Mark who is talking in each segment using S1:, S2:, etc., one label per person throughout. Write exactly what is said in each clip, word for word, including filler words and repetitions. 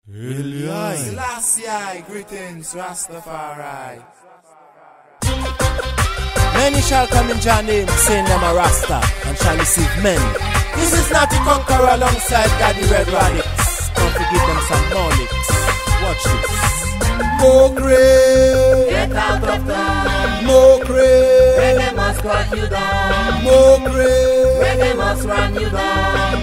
S1: Selassie, greetings, Rastafari.
S2: Many shall come in Jah name, saying them a Rasta, and shall receive men. This is not to conquer alongside Daddy Red Radix. Don't forgive them some knowledge. Watch this.
S1: Mokre,
S3: get out of town.
S1: Mokre,
S3: Reggae must cut you down.
S1: Mokre,
S3: Reggae must run you down.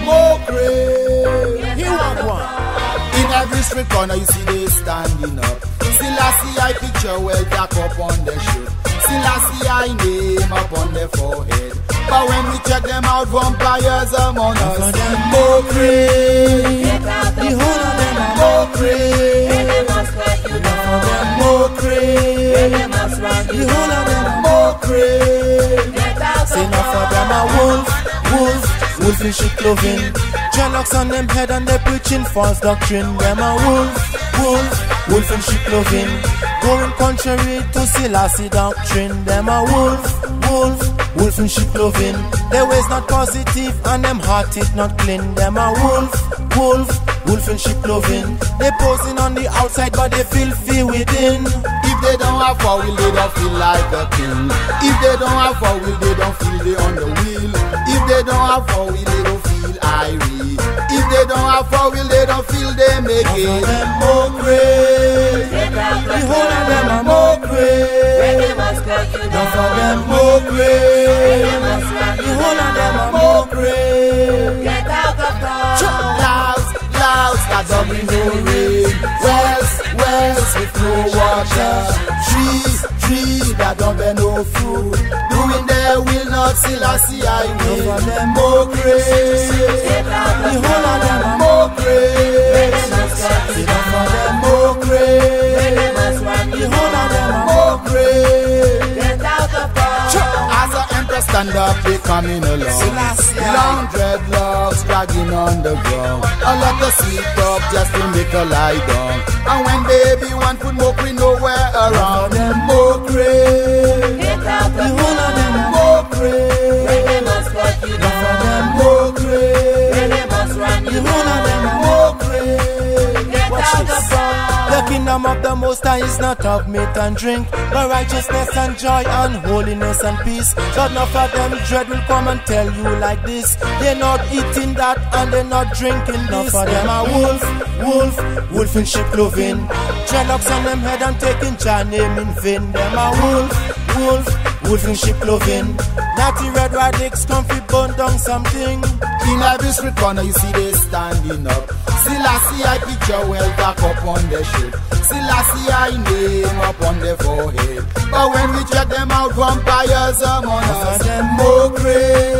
S1: Mokre.
S2: He want one.
S1: In every street corner you see they standing up. Selassie I picture well back up on the ship. Selassie I name up on the forehead. But when we check them out, vampires among us. Mokre,
S3: Get out of
S2: The whole of them are
S1: Mokre,
S3: Reggae must cut you down.
S1: Mokre,
S3: Reggae must run
S2: The
S3: you
S2: whole
S3: down.
S2: of them are
S1: Mokre.
S3: Get out
S2: Say
S3: of
S2: enough of them a wolf, wolf, wolf in shit clothing. Dreadlocks on them head and they preaching false doctrine. Them a wolf, wolf, wolf in shit clothing. Going contrary to Selassie doctrine. Them a wolf, wolf, wolf in shit clothing. Their ways not positive and them heart is not clean. Them a wolf, wolf, wolf in shit clothing. They posing on the outside but they filthy within.
S1: If they don't have four wheel, they don't feel like a king. If they don't have four wheel, they don't feel they on the wheel. If they don't have four wheel, they don't feel irie. If they don't have four wheel, they don't feel they make it. Mokre,
S3: Get out
S2: The
S3: of
S2: whole of them
S3: town.
S2: a mokre.
S3: Reggae must cut you
S2: None for them
S3: down.
S1: Mokre,
S3: Reggae must run
S2: The
S3: you
S2: whole of them a
S3: down.
S1: Mokre.
S3: Get out of town.
S1: Clouds, clouds that don't bring no rain. Wells, wells with no water. Trees, trees that don't bear no fruit. Doing their will not Selassie I will.
S2: None for them
S1: Mokre,
S3: Get out
S2: The
S3: of
S2: whole of them a
S3: town.
S1: Mokre,
S3: Reggae must cut you
S2: None for
S3: down.
S2: them
S1: Mokre,
S3: Reggae must run
S2: The
S3: you
S2: whole of them a
S3: down.
S1: Mokre.
S3: Get out of town.
S1: As the emperor stand up, they coming along.
S2: Selassie.
S1: Long dreadlocks dragging on the ground. A lot of sweet up just to make a lie down. And when baby want food, Mokre nowhere around. Mokre,
S3: Get out
S2: The
S3: of
S2: whole of them a
S1: Mokre,
S3: Reggae must cut you down.
S1: Mokre,
S3: Reggae must run
S2: The
S3: you
S2: whole of them
S3: down.
S2: a
S1: Mokre.
S3: Get
S2: Watch
S3: out
S2: this.
S3: of town.
S2: The kingdom of the Most High is not of meat and drink, but righteousness and joy and holiness and peace. But enough of them dread will come and tell you like this. They're not eating that and they're not drinking this. Enough of them are wolf, wolf, wolf in sheep clothing. Dreadlocks on them head and taking Jah name in vain. Them are wolf, wolf, wolf in sheep clothing. Natty Red Radix come fi burn down something.
S1: In every street corner you see they standing up. Selassie I picture well back up on the ship. Selassie I name up on the forehead. But when we check them out, vampires among us. Mokre,